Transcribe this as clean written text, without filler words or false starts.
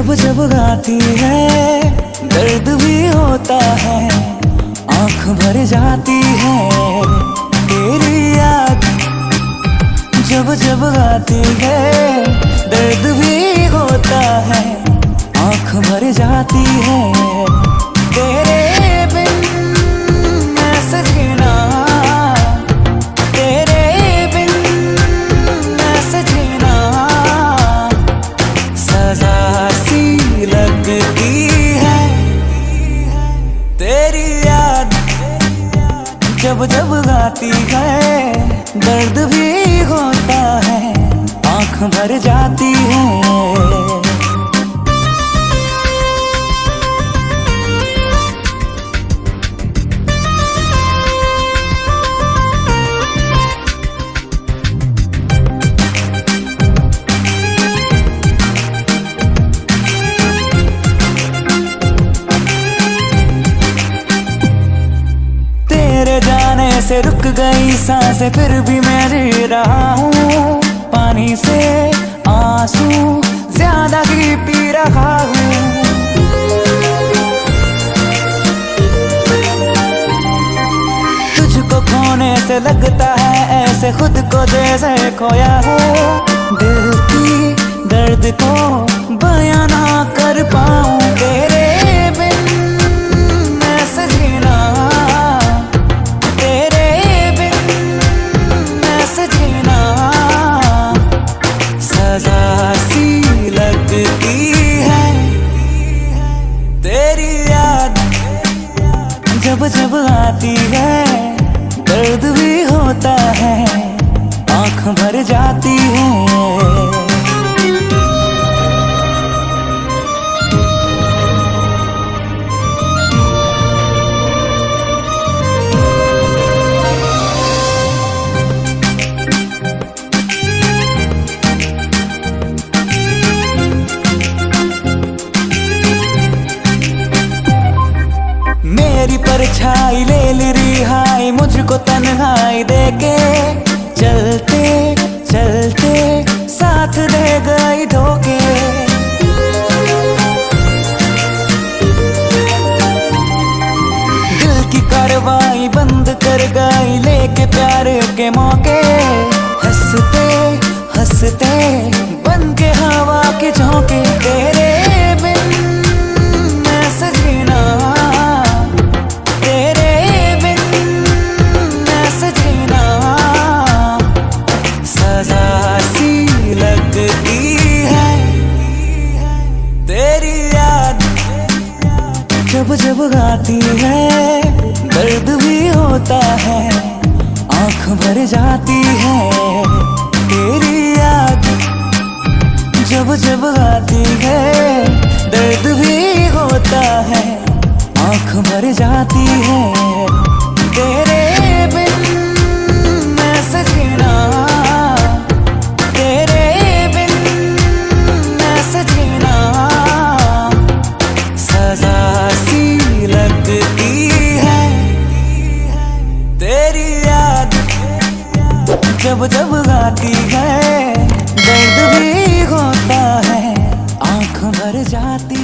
जब जब गाती है दर्द भी होता है, आँख भर जाती है तेरी याद। जब जब गाती है दर्द भी होता है, आँख भर जाती है तेरे बिन मैं जीना, तेरे बिन मैं जीना सजा सी लगती है तेरी याद। जब जब गाती है दर्द भी होता है, आँख भर जाती है। जाने से रुक गई सांसें फिर भी मैं जी रहा हूँ, पानी से आंसू ज्यादा ही पी रहा हूँ। तुझको खोने से लगता है ऐसे खुद को जैसे खोया हो, दिल की दर्द को बयां ना कर पाऊँ तेरे जब जब आती है दर्द भी होता है, आँख भर जाती है। मेरी परछाई ले ली रिहाई मुझको तन्हाई देके, चलते चलते साथ दे गई धोखे। दिल की कार्रवाई बंद कर गई लेके प्यार के मौके, हंसते हंसते बन के हवा के झोंके तेरे बिन मैं सजीना, जब जब गाती है दर्द भी होता है, आँख भर जाती है तेरी याद। जब जब गाती है दर्द भी होता है, आँख भर जाती है तेरे बिन मैं सजीना, तेरे बिन मैं सजीना सजा लगती है तेरी याद। जब जब गाती है दर्द भी होता है, आँख भर जाती